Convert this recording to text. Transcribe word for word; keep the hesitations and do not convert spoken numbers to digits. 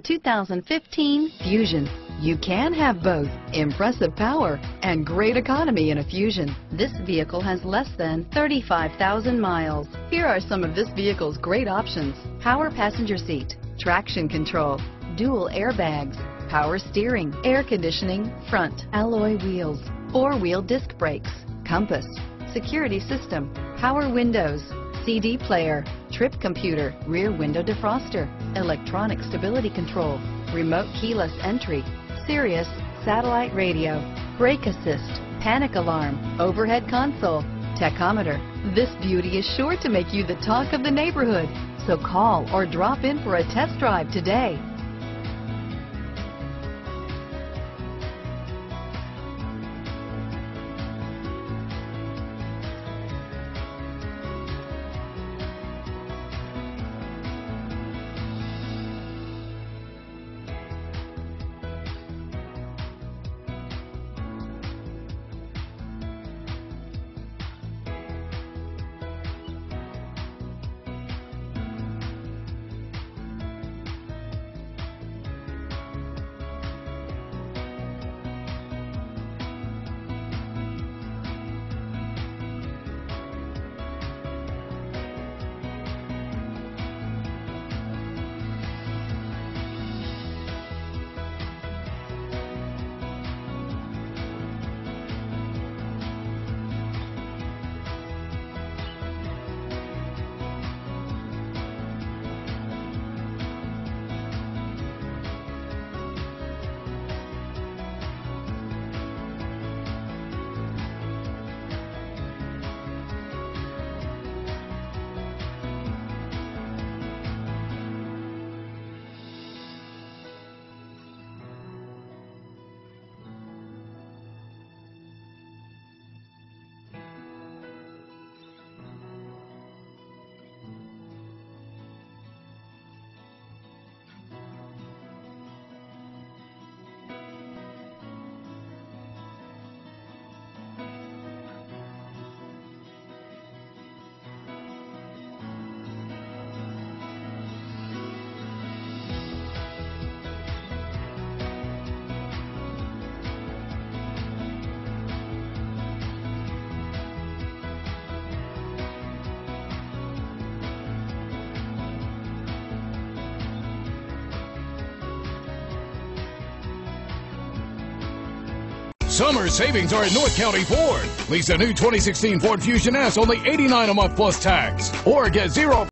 two thousand fifteen Fusion. You can have both impressive power and great economy in a Fusion. This vehicle has less than thirty-five thousand miles. Here are some of this vehicle's great options: power passenger seat, traction control, dual airbags, power steering, air conditioning, front alloy wheels, four-wheel disc brakes, compass, security system, power windows, C D player, trip computer, rear window defroster, electronic stability control, remote keyless entry, Sirius satellite radio, brake assist, panic alarm, overhead console, tachometer. This beauty is sure to make you the talk of the neighborhood. So call or drop in for a test drive today. Summer savings are at North County Ford. Lease a new twenty sixteen Ford Fusion S only eighty-nine dollars a month plus tax, or get zero